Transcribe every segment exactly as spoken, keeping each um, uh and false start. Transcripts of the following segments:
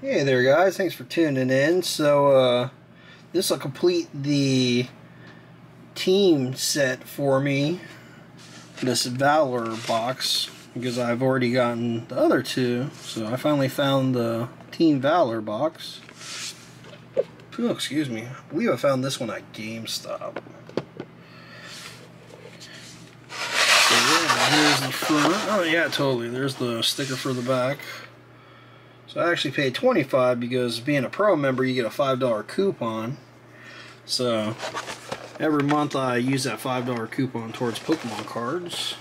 Hey there guys, thanks for tuning in. So uh, this will complete the team set for me, this Valor box, because I've already gotten the other two. So I finally found the Team Valor box. Oh, excuse me. I believe I found this one at GameStop. So yeah, here's the front. Oh yeah, totally. There's the sticker for the back. So I actually paid twenty-five dollars because being a pro member you get a five dollar coupon. So every month I use that five dollar coupon towards Pokemon cards.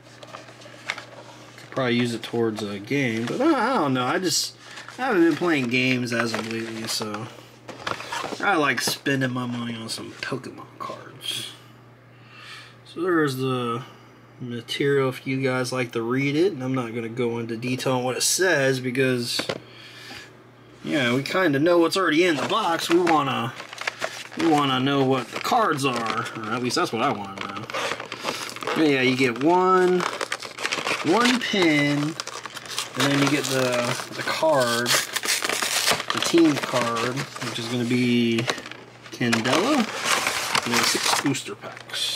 Could probably use it towards a game, but I don't know. I just I haven't been playing games as of lately, so I like spending my money on some Pokemon cards. So there's the material if you guys like to read it, and I'm not going to go into detail on what it says because, yeah, we kind of know what's already in the box. We want to we want to know what the cards are, or at least that's what I want to know. But yeah, you get one one pin, and then you get the the card, the team card, which is going to be Candela, and then six booster packs.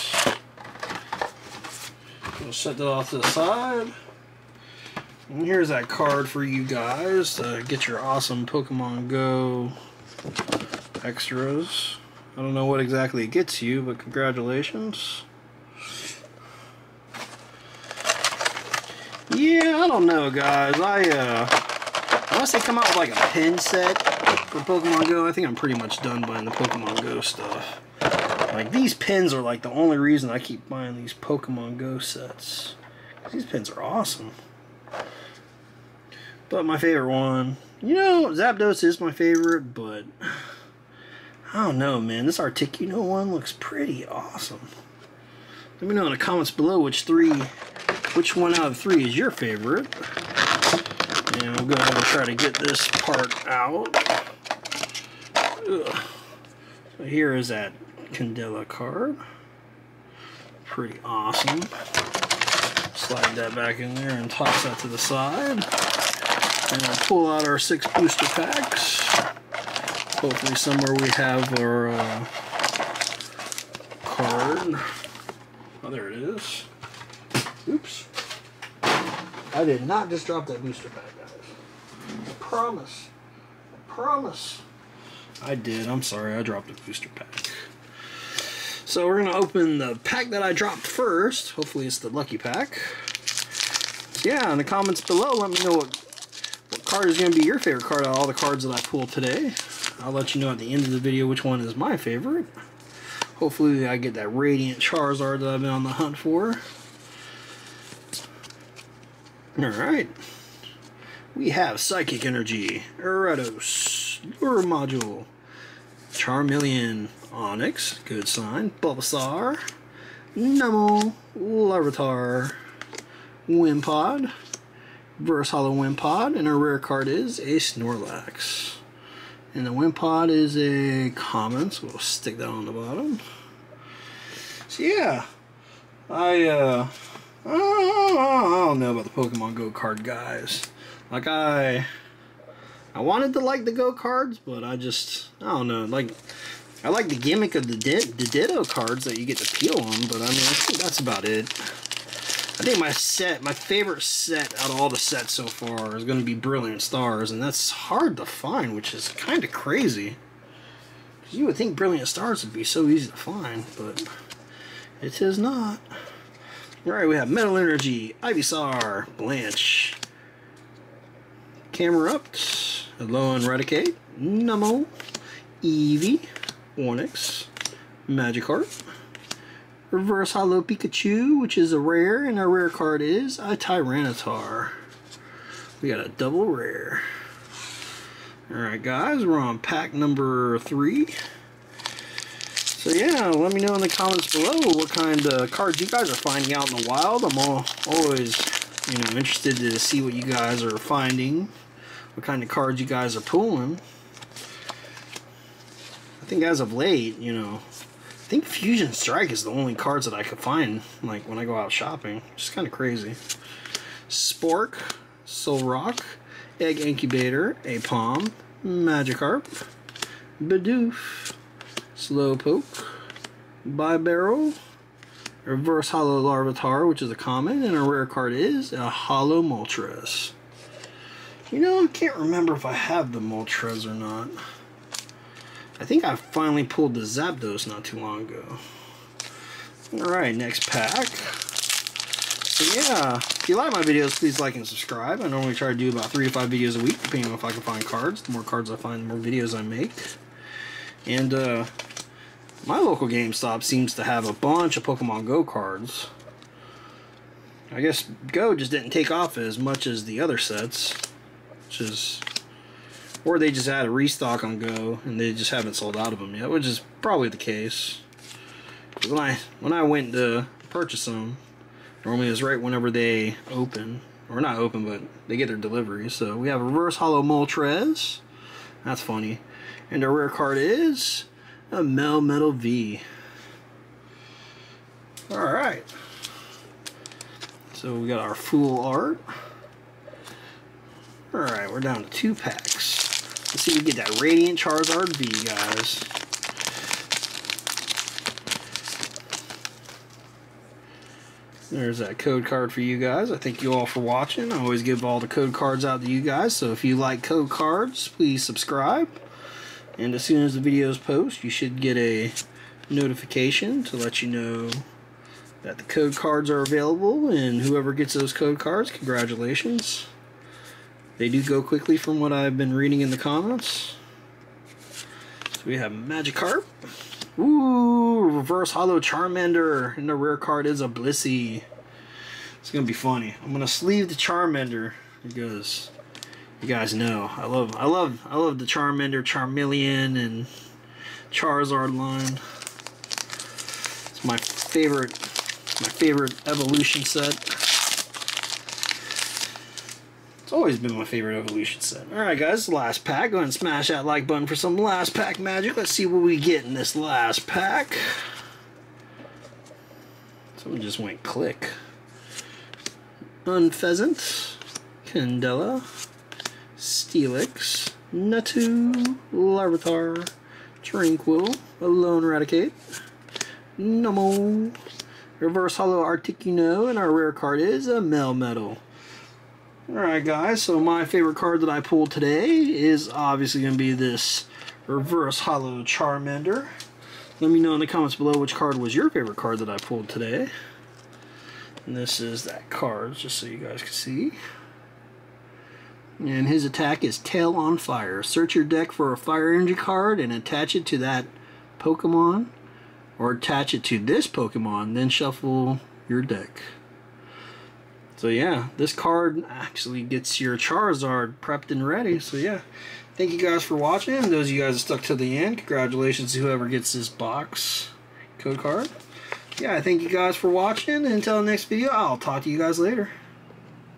We'll set that off to the side. And here's that card for you guys to get your awesome Pokemon Go extras. I don't know what exactly it gets you, but congratulations. Yeah, I don't know, guys. I uh, unless they come out with like a pin set for Pokemon Go, I think I'm pretty much done buying the Pokemon Go stuff. Like, these pins are like the only reason I keep buying these Pokemon Go sets. These pins are awesome. But my favorite one, you know, Zapdos is my favorite, but I don't know, man. This Articuno one looks pretty awesome. Let me know in the comments below which three, which one out of three is your favorite. And I'll go ahead and try to get this part out. Ugh. So here is that Candela card. Pretty awesome. Slide that back in there and toss that to the side. And we'll pull out our six booster packs. Hopefully somewhere we have our uh, card. Oh, there it is. Oops. I did not just drop that booster pack, guys. I promise. I promise. I did. I'm sorry. I dropped a booster pack. So we're going to open the pack that I dropped first. Hopefully it's the lucky pack. So yeah, in the comments below, let me know what, what card is going to be your favorite card out of all the cards that I pulled today. I'll let you know at the end of the video which one is my favorite. Hopefully I get that Radiant Charizard that I've been on the hunt for. Alright. We have Psychic Energy, Erados, Lure Module, Charmeleon, Onyx, good sign, Bulbasaur, Numel, Larvitar, Wimpod, Reverse Hollow Wimpod, and our rare card is a Snorlax. And the Wimpod is a common, so we'll stick that on the bottom. So yeah, I, uh, I don't know about the Pokemon Go card, guys. Like, I, I wanted to like the Go cards, but I just, I don't know, like, I like the gimmick of the, the Ditto cards that you get to peel them, but I mean, I think that's about it. I think my set, my favorite set out of all the sets so far is going to be Brilliant Stars, and that's hard to find, which is kind of crazy. You would think Brilliant Stars would be so easy to find, but it is not. Alright, we have Metal Energy, Ivysaur, Blanche, Camerupt, Alolan Raticate, Numel, Eevee, Onix, Magikarp, Reverse Hollow Pikachu, which is a rare, and our rare card is a Tyranitar. We got a double rare. Alright guys, we're on pack number three. So yeah, let me know in the comments below what kind of cards you guys are finding out in the wild. I'm all, always, you know, interested to see what you guys are finding, what kind of cards you guys are pulling. I think as of late, you know, I think Fusion Strike is the only cards that I could find, like, when I go out shopping. It's kind of crazy. Spork, Solrock, Egg Incubator, a Palm, Magikarp, Bidoof, Slowpoke, Bibarel, Reverse Hollow Larvitar, which is a common, and a rare card is a Hollow Moltres. You know, I can't remember if I have the Moltres or not. I think I finally pulled the Zapdos not too long ago. Alright, next pack. So yeah, if you like my videos, please like and subscribe. I normally try to do about three to five videos a week, depending on if I can find cards. The more cards I find, the more videos I make. And uh, my local GameStop seems to have a bunch of Pokemon Go cards. I guess Go just didn't take off as much as the other sets. Which is... Or they just had a restock on Go, and they just haven't sold out of them yet, which is probably the case. When I, when I went to purchase them, normally it's right whenever they open. Or not open, but they get their delivery. So we have a Reverse Hollow Moltres. That's funny. And our rare card is a Melmetal V. Alright. So we got our full art. Alright, we're down to two packs. Let's see if we get that Radiant Charizard V, guys. There's that code card for you guys. I thank you all for watching. I always give all the code cards out to you guys, so if you like code cards, please subscribe. And as soon as the videos post, you should get a notification to let you know that the code cards are available, and whoever gets those code cards, congratulations. They do go quickly from what I've been reading in the comments. So we have Magikarp. Ooh, Reverse Hollow Charmander, and the rare card is a Blissey. It's gonna be funny. I'm gonna sleeve the Charmander because you guys know I love, I love, I love the Charmander, Charmeleon, and Charizard line. It's my favorite, my favorite evolution set. It's always been my favorite evolution set. Alright guys, last pack. Go ahead and smash that like button for some last pack magic. Let's see what we get in this last pack. Someone just went click. Unpheasant, Candela, Steelix, Natu, Larvitar, Tranquil, Alone Eradicate, Numel, Reverse Hollow Articuno, and our rare card is a Melmetal. Alright guys, so my favorite card that I pulled today is obviously going to be this Reverse Hollow Charmander. Let me know in the comments below which card was your favorite card that I pulled today. And this is that card, just so you guys can see. And his attack is Tail on Fire. Search your deck for a Fire Energy card and attach it to that Pokemon, or attach it to this Pokemon, then shuffle your deck. So yeah, this card actually gets your Charizard prepped and ready. So yeah, thank you guys for watching. And those of you guys that stuck to the end, congratulations to whoever gets this box code card. Yeah, I thank you guys for watching. And until the next video, I'll talk to you guys later.